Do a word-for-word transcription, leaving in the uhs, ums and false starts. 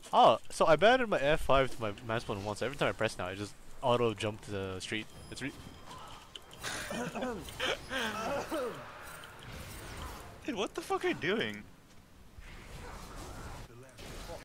Oh, so I banded my F five to my mouse button once. Every time I press now, I just auto jump to the street. It's re Dude, what the fuck are you doing?